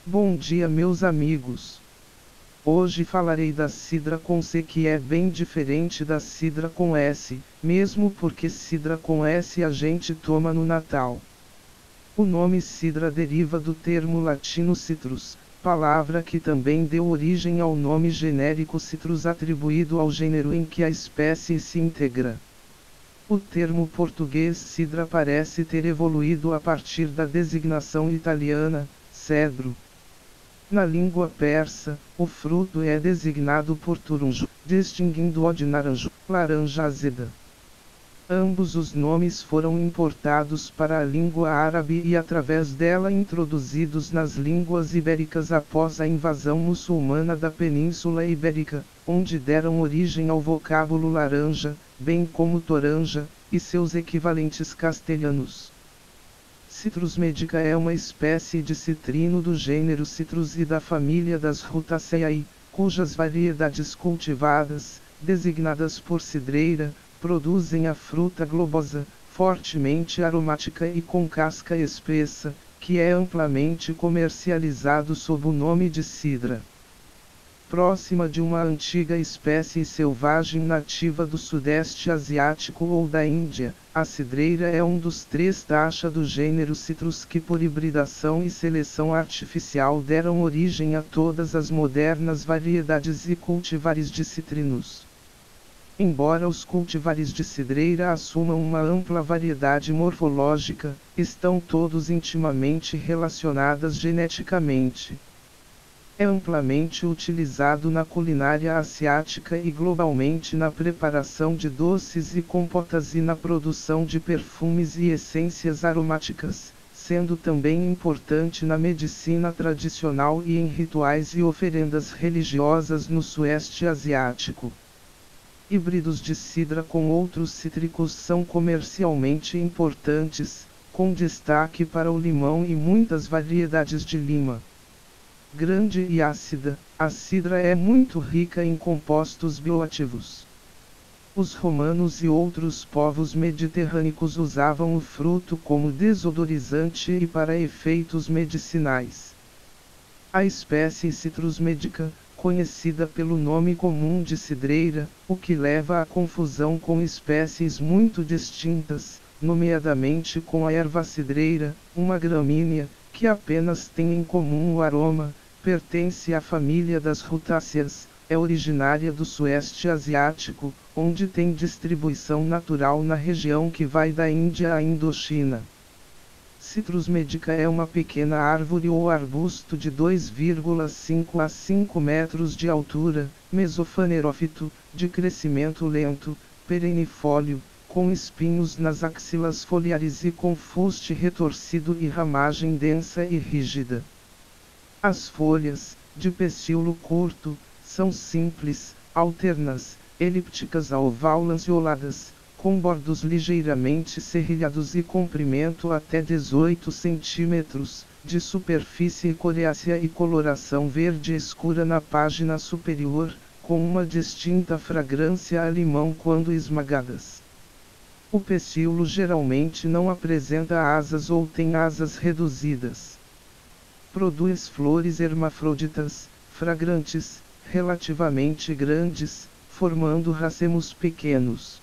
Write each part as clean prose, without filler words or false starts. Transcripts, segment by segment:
Bom dia, meus amigos. Hoje falarei da cidra com C, que é bem diferente da cidra com S, mesmo porque cidra com S a gente toma no Natal. O nome cidra deriva do termo latino citrus, palavra que também deu origem ao nome genérico citrus atribuído ao gênero em que a espécie se integra. O termo português cidra parece ter evoluído a partir da designação italiana, cedro. Na língua persa, o fruto é designado por turunjo, distinguindo-o de naranjo, laranja azeda. Ambos os nomes foram importados para a língua árabe e através dela introduzidos nas línguas ibéricas após a invasão muçulmana da Península Ibérica, onde deram origem ao vocábulo laranja, bem como toranja, e seus equivalentes castelhanos. Citrus medica é uma espécie de citrino do gênero Citrus e da família das Rutaceae, cujas variedades cultivadas, designadas por cidreira, produzem a fruta globosa, fortemente aromática e com casca espessa, que é amplamente comercializado sob o nome de cidra. Próxima de uma antiga espécie selvagem nativa do Sudeste Asiático ou da Índia, a cidreira é um dos 3 taxa do gênero Citrus que por hibridação e seleção artificial deram origem a todas as modernas variedades e cultivares de citrinos. Embora os cultivares de cidreira assumam uma ampla variedade morfológica, estão todos intimamente relacionadas geneticamente. É amplamente utilizado na culinária asiática e globalmente na preparação de doces e compotas e na produção de perfumes e essências aromáticas, sendo também importante na medicina tradicional e em rituais e oferendas religiosas no Sudeste Asiático. Híbridos de cidra com outros cítricos são comercialmente importantes, com destaque para o limão e muitas variedades de lima. Grande e ácida, a cidra é muito rica em compostos bioativos. Os romanos e outros povos mediterrâneos usavam o fruto como desodorizante e para efeitos medicinais. A espécie Citrus medica, conhecida pelo nome comum de cidreira, o que leva à confusão com espécies muito distintas, nomeadamente com a erva cidreira, uma gramínea, que apenas tem em comum o aroma. Pertence à família das rutáceas, é originária do Sudeste Asiático, onde tem distribuição natural na região que vai da Índia à Indochina. Citrus medica é uma pequena árvore ou arbusto de 2,5 a 5 metros de altura, mesofanerófito, de crescimento lento, perennifólio, com espinhos nas axilas foliares e com fuste retorcido e ramagem densa e rígida. As folhas, de pecíolo curto, são simples, alternas, elípticas a oval-lanceoladas, com bordos ligeiramente serrilhados e comprimento até 18 cm, de superfície coriácea e coloração verde escura na página superior, com uma distinta fragrância a limão quando esmagadas. O pecíolo geralmente não apresenta asas ou tem asas reduzidas. Produz flores hermafroditas, fragrantes, relativamente grandes, formando racemos pequenos.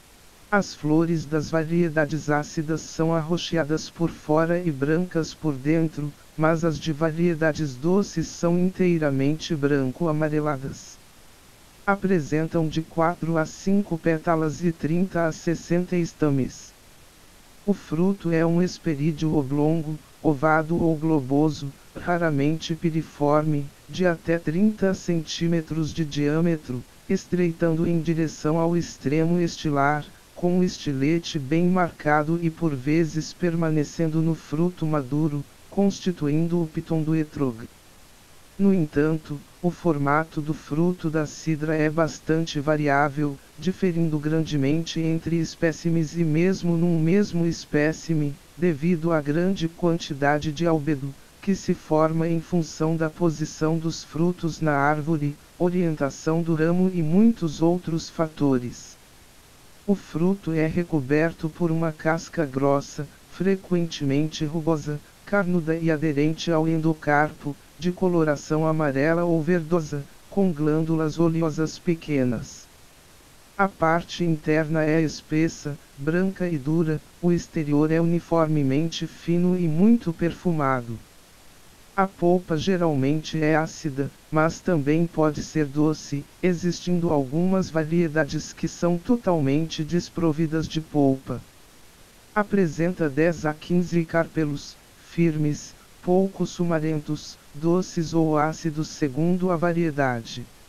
As flores das variedades ácidas são arroxeadas por fora e brancas por dentro, mas as de variedades doces são inteiramente branco-amareladas. Apresentam de 4 a 5 pétalas e 30 a 60 estames. O fruto é um hesperídeo oblongo, ovado ou globoso, raramente piriforme, de até 30 cm de diâmetro, estreitando em direção ao extremo estilar, com o estilete bem marcado e por vezes permanecendo no fruto maduro, constituindo o piton do etrog. No entanto, o formato do fruto da cidra é bastante variável, diferindo grandemente entre espécimes e mesmo num mesmo espécime, devido à grande quantidade de albedo, que se forma em função da posição dos frutos na árvore, orientação do ramo e muitos outros fatores. O fruto é recoberto por uma casca grossa, frequentemente rugosa, carnuda e aderente ao endocarpo, de coloração amarela ou verdosa, com glândulas oleosas pequenas. A parte interna é espessa, branca e dura, o exterior é uniformemente fino e muito perfumado. A polpa geralmente é ácida, mas também pode ser doce, existindo algumas variedades que são totalmente desprovidas de polpa. Apresenta 10 a 15 carpelos, firmes, pouco sumarentos, doces ou ácidos segundo a variedade.